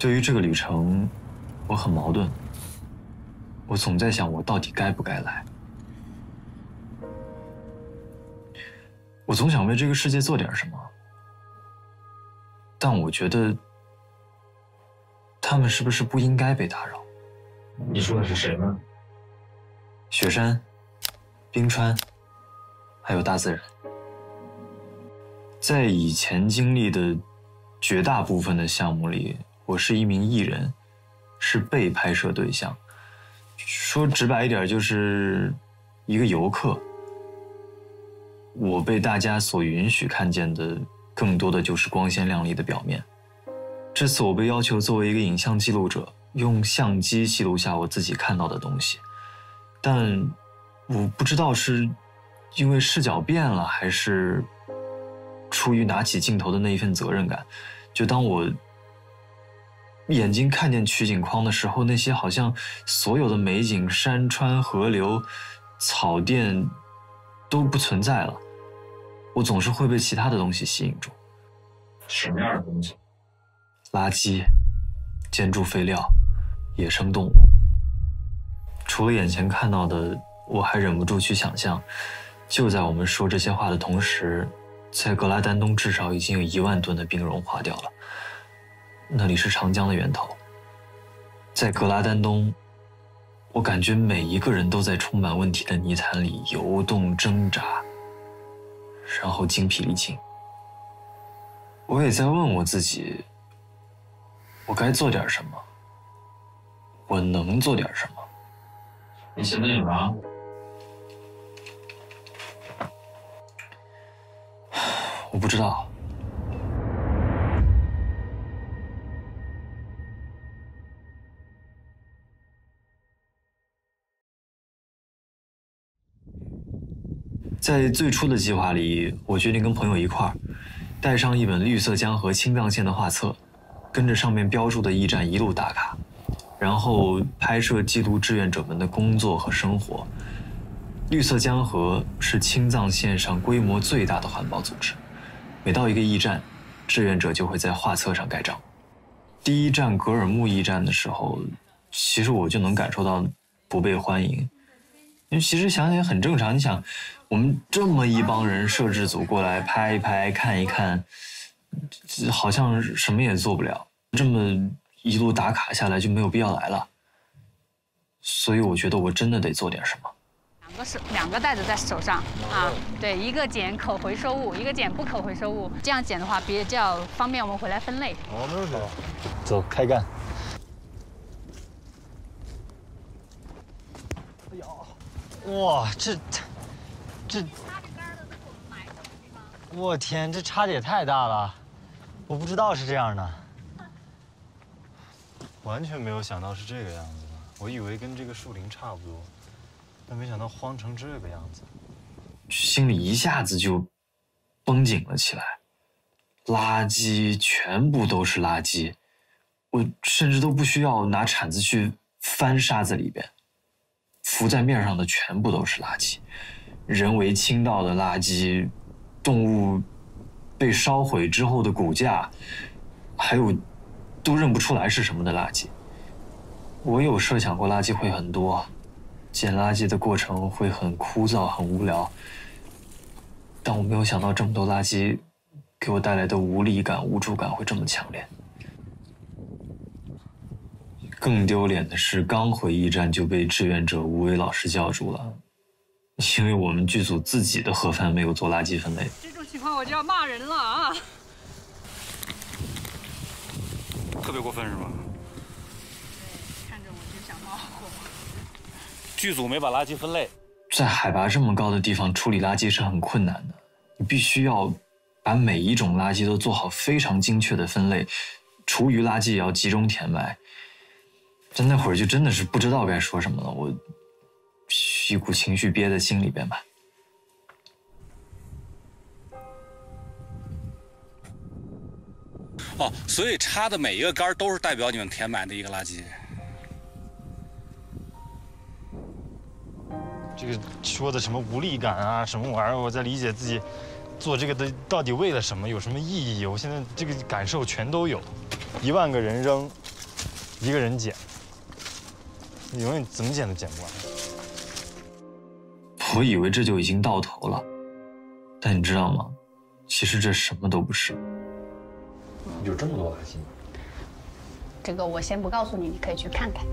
对于这个旅程，我很矛盾。我总在想，我到底该不该来？我总想为这个世界做点什么，但我觉得，他们是不是不应该被打扰？ 你说的是谁呢？ 雪山、冰川，还有大自然。在以前经历的绝大部分的项目里，我是一名艺人，是被拍摄对象。说直白一点，就是一个游客。我被大家所允许看见的，更多的就是光鲜亮丽的表面。这次我被要求作为一个影像记录者，用相机记录下我自己看到的东西，但我不知道是因为视角变了，还是出于拿起镜头的那一份责任感。就当我眼睛看见取景框的时候，那些好像所有的美景、山川、河流、草甸都不存在了，我总是会被其他的东西吸引住。 什么样的东西？ 垃圾、建筑废料、野生动物。除了眼前看到的，我还忍不住去想象，就在我们说这些话的同时，在格拉丹东至少已经有1万吨的冰融化掉了。那里是长江的源头。在格拉丹东，我感觉每一个人都在充满问题的泥潭里游动挣扎，然后精疲力尽。我也在问我自己，我该做点什么？我能做点什么？ 你现在有啥？ 我不知道。在最初的计划里，我决定跟朋友一块儿，带上一本绿色江河青藏线的画册，跟着上面标注的驿站一路打卡，然后拍摄记录志愿者们的工作和生活。绿色江河是青藏线上规模最大的环保组织，每到一个驿站，志愿者就会在画册上盖章。第一站格尔木驿站的时候，其实我就能感受到不被欢迎。因为其实想想也很正常，你想，我们这么一帮人摄制组过来拍一拍、看一看，好像什么也做不了。这么一路打卡下来就没有必要来了。所以我觉得我真的得做点什么。 两个袋子在手上啊，对，一个捡可回收物，一个捡不可回收物。这样捡的话，比较方便我们回来分类。 哦，那是。走，开干。哎呀，哇，这，我天，这差的也太大了，我不知道是这样的。 完全没有想到是这个样子的，我以为跟这个树林差不多。但没想到荒成这个样子， 心里一下子就绷紧了起来。垃圾全部都是垃圾，我甚至都不需要拿铲子去翻沙子里边，浮在面上的全部都是垃圾，人为倾倒的垃圾，动物被烧毁之后的骨架，还有都认不出来是什么的垃圾。我有设想过垃圾会很多。捡垃圾的过程会很枯燥、很无聊，但我没有想到这么多垃圾给我带来的无力感、无助感会这么强烈。更丢脸的是，刚回驿站就被志愿者吴伟老师叫住了，因为我们剧组自己的盒饭没有做垃圾分类。 这种情况我就要骂人了啊！ 特别过分是吧？剧组没把垃圾分类， 在海拔这么高的地方处理垃圾是很困难的，你必须要把每一种垃圾都做好非常精确的分类，厨余垃圾也要集中填埋。但那会儿就真的是不知道该说什么了，我一股情绪憋在心里边吧。 哦，所以插的每一个杆都是代表你们填埋的一个垃圾。 这个说的什么无力感啊，什么玩意儿？我在理解自己做这个的到底为了什么，有什么意义？我现在这个感受全都有。1万个人扔， 一个人捡，你永远怎么捡都捡不完。 我以为这就已经到头了，但你知道吗？其实这什么都不是。 有这么多垃圾吗？ 这个我先不告诉你，你可以去看看。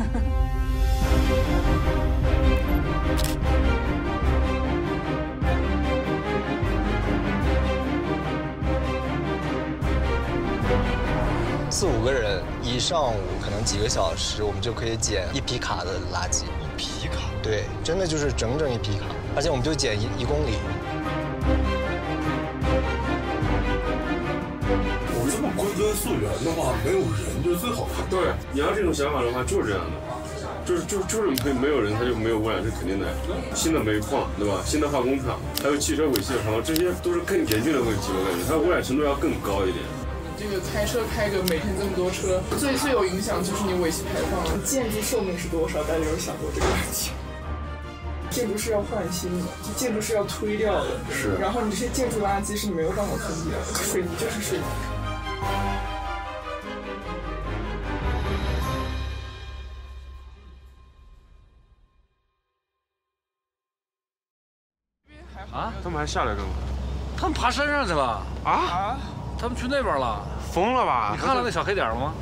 4、5个人，一上午可能几个小时，我们就可以捡1皮卡的垃圾。1 皮卡？ 对，真的就是整1皮卡，而且我们就捡1公里。 我这么归根溯源的话，没有人就最好看。 对，你要这种想法的话，就是这样的，就是没有人，它就没有污染是肯定的。新的煤矿，对吧？新的化工厂，还有汽车尾气厂，这些都是更严峻的问题，我感觉它污染程度要更高一点。 这个开车开个每天这么多车，最有影响就是你尾气排放。建筑寿命是多少？大家有想过这个问题？建筑是要换新的，建筑是要推掉的。 是。 然后你这些建筑垃圾是没有办法分解的，水泥就是水泥。 啊？他们还下来干嘛？ 他们爬山上去了啊？ 他们去那边了。 疯了吧？ 你看到那小黑点吗？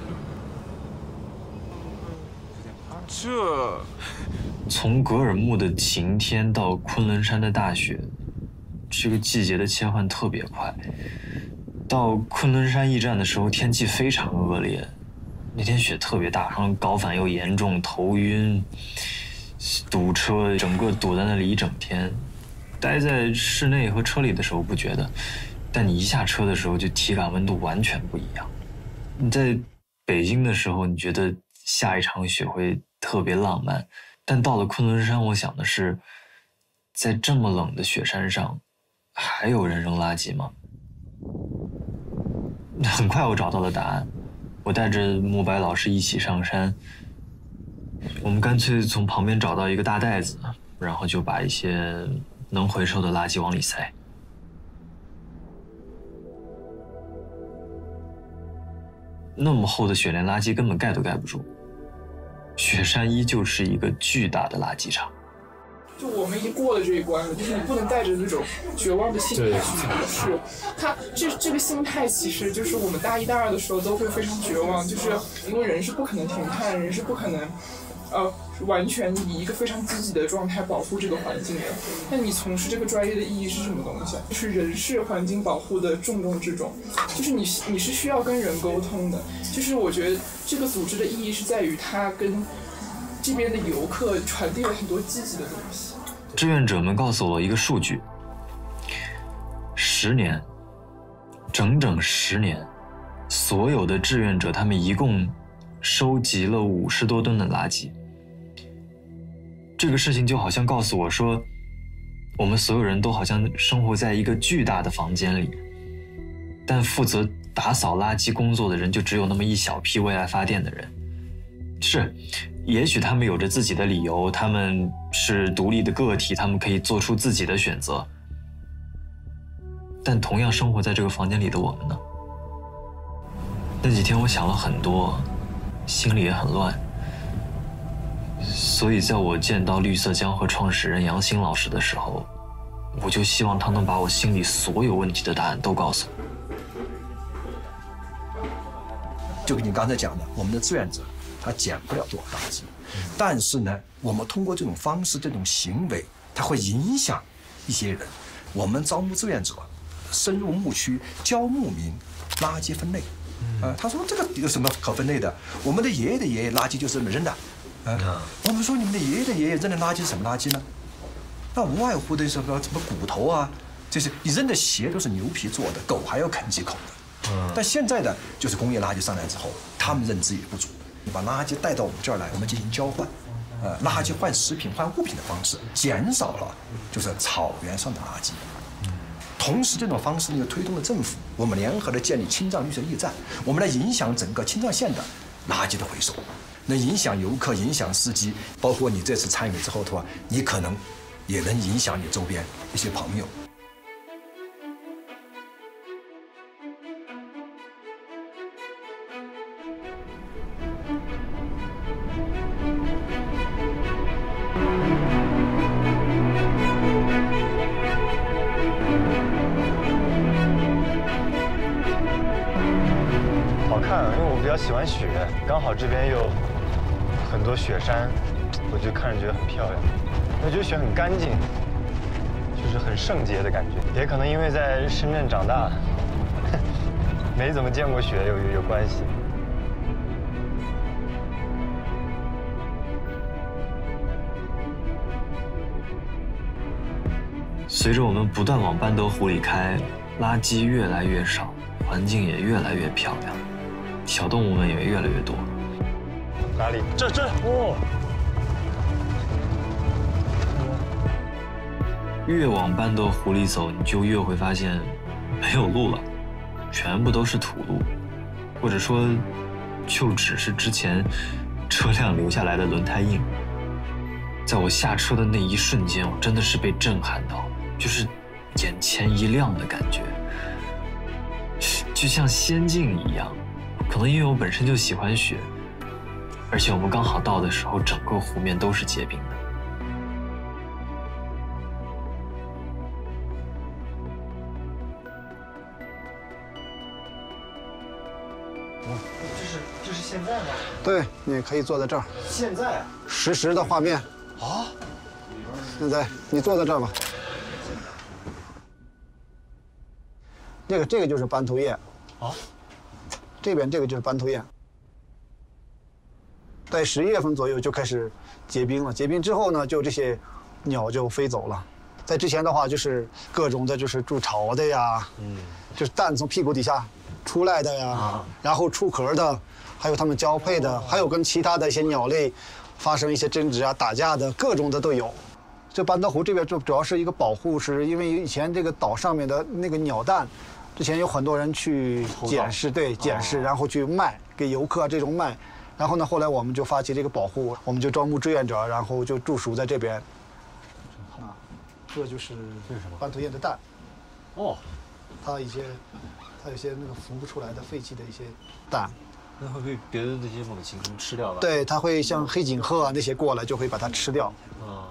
这从格尔木的晴天到昆仑山的大雪，这个季节的切换特别快。到昆仑山驿站的时候，天气非常恶劣，那天雪特别大，然后高反又严重，头晕，堵车，整个堵在那里一整天。待在室内和车里的时候不觉得，但你一下车的时候就体感温度完全不一样。你在北京的时候，你觉得下一场雪会特别浪漫，但到了昆仑山，我想的是，在这么冷的雪山上，还有人扔垃圾吗？很快我找到了答案，我带着慕白老师一起上山，我们干脆从旁边找到一个大袋子，然后就把一些能回收的垃圾往里塞。那么厚的雪连垃圾根本盖都盖不住，雪山依旧是一个巨大的垃圾场。 就我们已经过了这一关了，就是你不能带着那种绝望的心态去尝试。他这个心态其实就是我们大1、大2的时候都会非常绝望，就是因为人是不可能停碳，人是不可能完全以一个非常积极的状态保护这个环境的。但你从事这个专业的意义是什么东西？就是人是环境保护的重中之重，就是你是需要跟人沟通的。就是我觉得这个组织的意义是在于它跟这边的游客传递了很多积极的东西。 志愿者们告诉我一个数据：10年，整整10年，所有的志愿者他们一共收集了50多吨的垃圾。这个事情就好像告诉我说，我们所有人都好像生活在一个巨大的房间里，但负责打扫垃圾工作的人就只有那么一小批为爱发电的人。是，也许他们有着自己的理由，他们是独立的个体，他们可以做出自己的选择。但同样生活在这个房间里的我们呢？那几天我想了很多，心里也很乱。所以在我见到绿色江河创始人杨兴老师的时候，我就希望他能把我心里所有问题的答案都告诉我。 就跟你刚才讲的，我们的志愿者他捡不了多少垃圾，但是呢，我们通过这种方式、这种行为，它会影响一些人。我们招募志愿者，深入牧区教牧民垃圾分类。他说这个有什么可分类的？我们的爷爷的爷爷垃圾就是这么扔的。我们说你们的爷爷的爷爷扔的垃圾是什么垃圾呢？那无外乎的什么骨头啊，就是你扔的鞋都是牛皮做的，狗还要啃几口的。但现在的就是工业垃圾上来之后，他们认知也不足，把垃圾带到我们这儿来，我们进行交换，垃圾换食品换物品的方式，减少了就是草原上的垃圾。同时，这种方式呢又推动了政府，我们联合的建立青藏绿色驿站，我们来影响整个青藏线的垃圾的回收，能影响游客，影响司机，包括你这次参与之后的话，你可能也能影响你周边一些朋友。 比较喜欢雪，刚好这边有很多雪山，我就看着觉得很漂亮。我觉得雪很干净，就是很圣洁的感觉。也可能因为在深圳长大，没怎么见过雪有关系。 随着我们不断往班德湖里开，垃圾越来越少，环境也越来越漂亮，小动物们也越来越多。 哪里？这哦！ 越往班德湖里走，你就越会发现没有路了，全部都是土路，或者说，就只是之前车辆留下来的轮胎印。在我下车的那一瞬间，我真的是被震撼到。就是眼前一亮的感觉，就像仙境一样。可能因为我本身就喜欢雪，而且我们刚好到的时候，整个湖面都是结冰的。 这是现在吗？ 对，你可以坐在这儿。 现在啊？ 实时的画面。 啊？ 现在你坐在这儿吧。这个就是斑头雁。啊？这边这个就是斑头雁。在11月份左右就开始结冰了，结冰之后呢，就这些鸟就飞走了。在之前的话，就是各种的，就是筑巢的呀，就是蛋从屁股底下出来的呀，然后出壳的，还有它们交配的，还有跟其他的一些鸟类发生一些争执啊、打架的，各种的都有。这班德湖这边主要是一个保护，是因为以前这个岛上面的那个鸟蛋，之前有很多人去捡拾，对，捡拾，然后去卖给游客这种卖。然后呢，后来我们就发起这个保护，我们就招募志愿者，然后就驻守在这边。啊，这就是斑头雁的蛋。哦，它有些那个孵不出来的废弃的一些蛋。 那会被别的那些猛禽吃掉吧？ 对，它会像黑颈鹤啊那些过来，就会把它吃掉。 啊。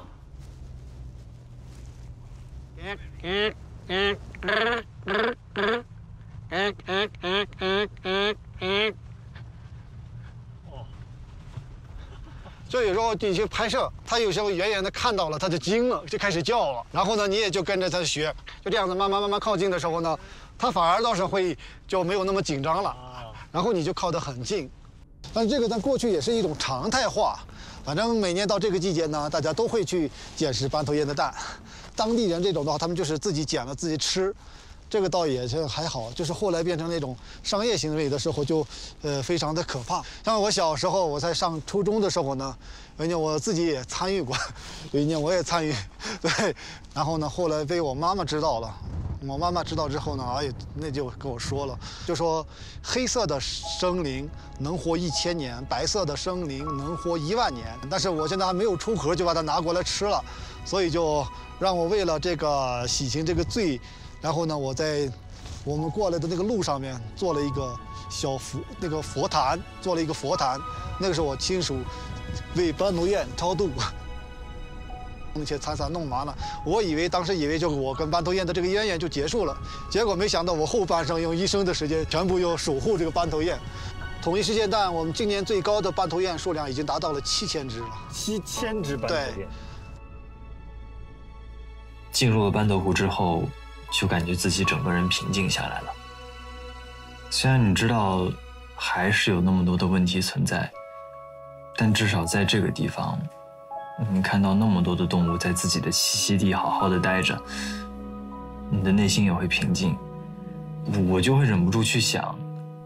所以有时候你去拍摄，它有时候远远的看到了，它就惊了，就开始叫了。然后呢，你也就跟着它学，就这样子慢慢靠近的时候呢，它反而倒是会就没有那么紧张了。然后你就靠得很近。但这个在过去也是一种常态化，反正每年到这个季节呢，大家都会去捡拾斑头雁的蛋。当地人这种的话，他们就是自己捡了自己吃。这个倒也是还好，就是后来变成那种商业行为的时候就，非常的可怕。像我小时候，我在上初中的时候呢，有一年我自己也参与过，有一年我也参与，对。然后呢，后来被我妈妈知道了，我妈妈知道之后呢，哎，那就跟我说了，就说黑色的生灵能活1000年，白色的生灵能活10000年。但是我现在还没有出壳就把它拿过来吃了，所以就让我为了这个洗清这个罪。然后呢，我在我们过来的那个路上面做了一个小佛坛，做了一个佛坛，那个是我亲属为斑头雁超度，那些残弄完了。当时以为就我跟斑头雁的这个渊源就结束了，结果没想到我后半生用一生的时间全部又守护这个斑头雁。统一世界蛋，我们今年最高的斑头雁数量已经达到了7000只了。 7000只斑头雁。 对。 进入了班德湖之后，就感觉自己整个人平静下来了。虽然你知道还是有那么多的问题存在，但至少在这个地方，你看到那么多的动物在自己的栖息地好好的待着，你的内心也会平静。我就会忍不住去想，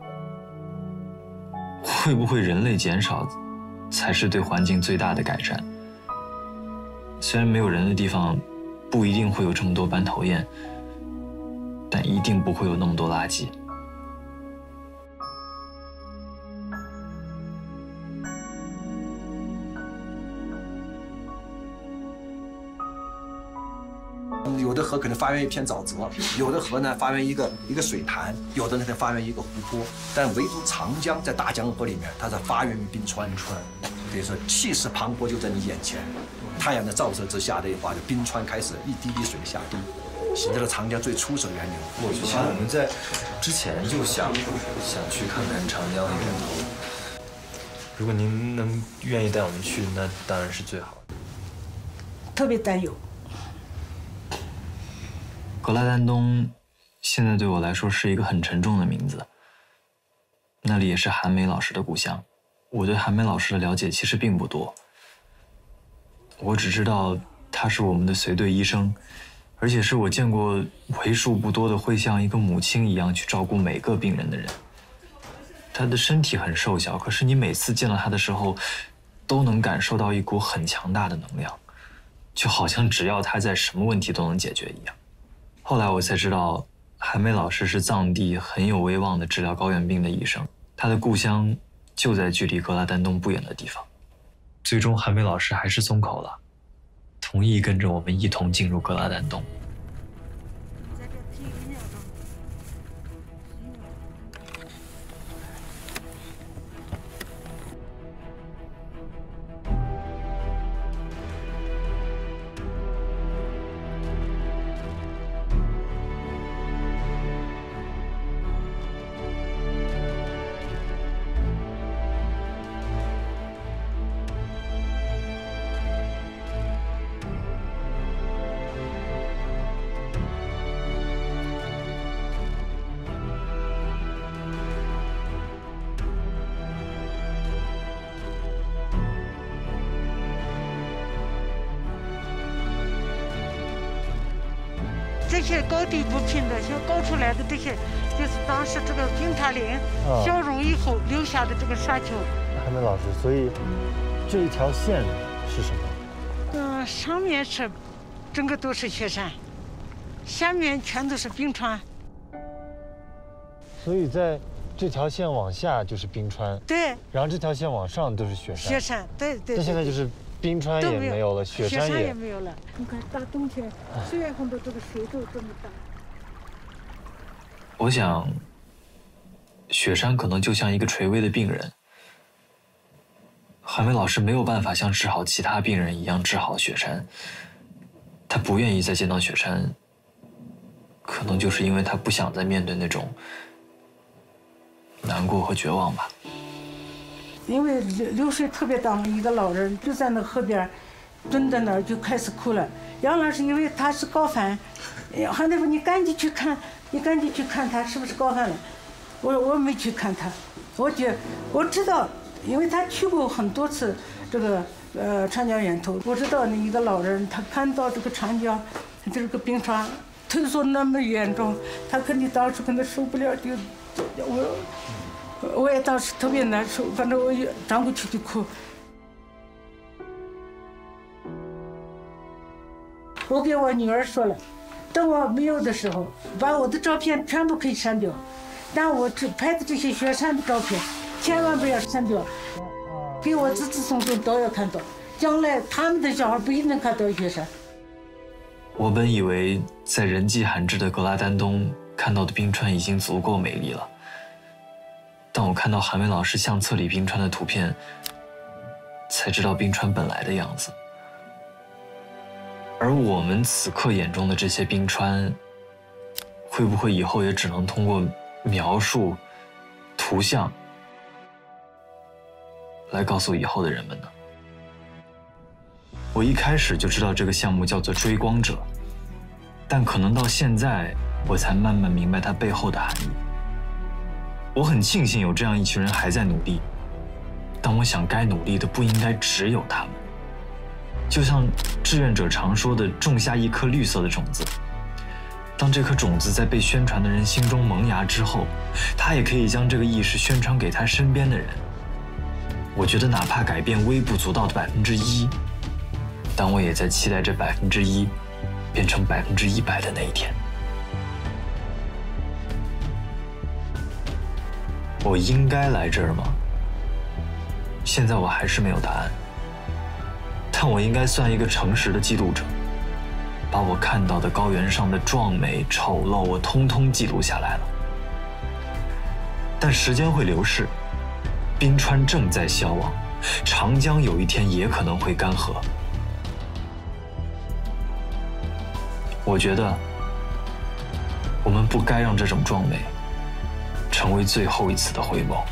会不会人类减少才是对环境最大的改善？虽然没有人的地方不一定会有这么多斑头雁，但一定不会有那么多垃圾。 有的河可能发源于一片沼泽，有的河呢发源于一个水潭，有的呢它发源于一个湖泊。但唯独长江在大江河里面，它是发源于冰川，等于说气势磅礴就在你眼前。太阳的照射之下的话，冰川开始一滴滴水下滴。 形成了长江最初始的源流。 其实我们在之前就想去看看长江的源头。如果您能愿意带我们去，那当然是最好的。 特别担忧。 格拉丹东现在对我来说是一个很沉重的名字。那里也是韩梅老师的故乡。我对韩梅老师的了解其实并不多，我只知道他是我们的随队医生，而且是我见过为数不多的会像一个母亲一样去照顾每个病人的人。他的身体很瘦小，可是你每次见到他的时候，都能感受到一股很强大的能量，就好像只要他在，什么问题都能解决一样。后来我才知道，韩梅老师是藏地很有威望的治疗高原病的医生，他的故乡就在距离格拉丹东不远的地方。最终，韩梅老师还是松口了，同意跟着我们一同进入格拉丹东。 这些高低不平的，像高出来的这些，就是当时这个冰塔陵消融以后留下的这个沙丘。 韩梅老师，所以这一条线是什么？ 上面是整个都是雪山，下面全都是冰川。 所以在这条线往下就是冰川， 对。 然后这条线往上都是雪山。 雪山，对对。 那现在就是冰川也没有了，雪山也没有了。你看大冬天4月份的这个水都这么大。 我想，雪山可能就像一个垂危的病人。韩梅老师没有办法像治好其他病人一样治好雪山，他不愿意再见到雪山，可能就是因为他不想再面对那种难过和绝望吧。 因为流水特别大嘛，一个老人就在那河边蹲在那儿就开始哭了。杨老师因为他是高反，韩大夫你赶紧去看，你赶紧去看他是不是高反了。我没去看他，我知道，因为他去过很多次这个长江源头，我知道那一个老人他看到这个长江这个冰川退缩那么严重，他肯定当时可能受不了，就我也当时特别难受，反正我也转过去就哭。我给我女儿说了，等我没有的时候，把我的照片全部可以删掉，但我只拍的这些雪山的照片，千万不要删掉，给我子子孙孙都要看到，将来他们的小孩不一定能看到雪山。 我本以为在人迹罕至的格拉丹东看到的冰川已经足够美丽了。当我看到韩梅老师相册里冰川的图片，才知道冰川本来的样子。而我们此刻眼中的这些冰川，会不会以后也只能通过描述、图像来告诉以后的人们呢？我一开始就知道这个项目叫做追光者，但可能到现在我才慢慢明白它背后的含义。我很庆幸有这样一群人还在努力，但我想该努力的不应该只有他们。就像志愿者常说的，种下一颗绿色的种子，当这颗种子在被宣传的人心中萌芽之后，他也可以将这个意识宣传给他身边的人。我觉得哪怕改变微不足道的1%，但我也在期待这1%变成100%的那一天。我应该来这儿吗？现在我还是没有答案，但我应该算一个诚实的记录者，把我看到的高原上的壮美、丑陋，我通通记录下来了。但时间会流逝，冰川正在消亡，长江有一天也可能会干涸。我觉得我们不该让这种壮美成为最后一次的回眸。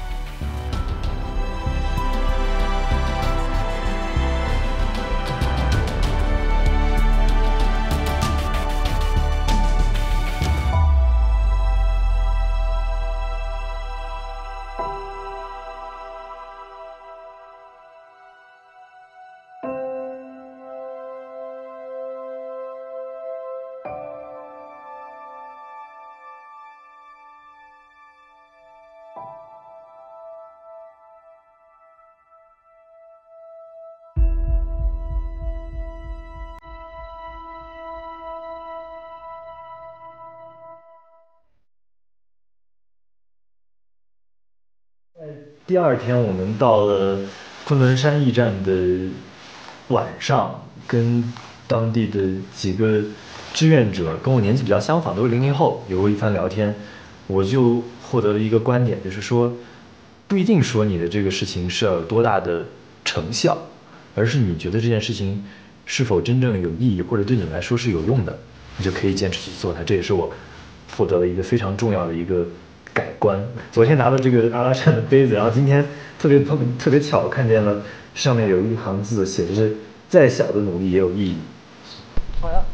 第二天，我们到了昆仑山驿站的晚上，跟当地的几个志愿者，跟我年纪比较相仿，都是00后，有过一番聊天。我就获得了一个观点，就是说，不一定说你的这个事情是要有多大的成效，而是你觉得这件事情是否真正有意义，或者对你来说是有用的，你就可以坚持去做它。这也是我获得了一个非常重要的一个改观。昨天拿了这个阿拉善的杯子，然后今天特别巧看见了上面有一行字，写着“再小的努力也有意义”。好呀，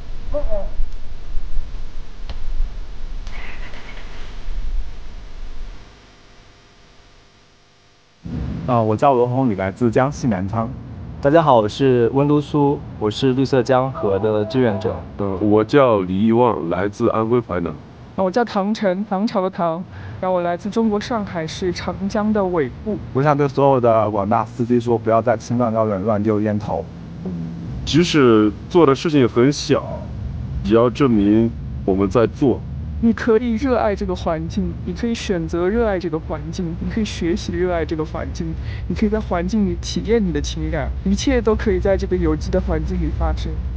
我叫罗宏宇，来自江西南昌。 大家好，我是温都苏，我是绿色江河的志愿者。 我叫李一旺，来自安徽淮南。 我叫唐晨，唐朝的唐，然后我来自中国上海市长江的尾部。 我想对所有的广大司机说，不要在青藏高原乱丢烟头。 即使做的事情很小，也要证明我们在做。 你可以热爱这个环境，你可以选择热爱这个环境，你可以学习热爱这个环境，你可以在环境里体验你的情感，一切都可以在这个有机的环境里发生。